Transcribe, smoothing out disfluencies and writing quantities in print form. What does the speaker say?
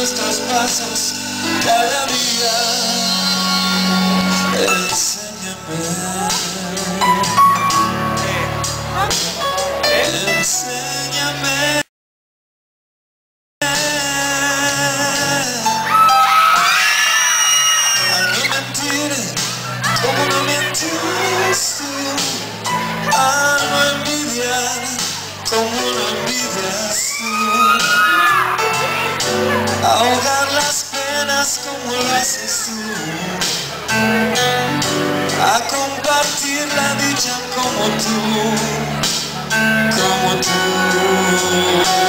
nuestros pasos cada día. Enséñame, enséñame a no mentir como no mientes tú, a no envidiar como no envidias tú, ahogar las penas como lo haces tú, a compartir la dicha como tú, como tú.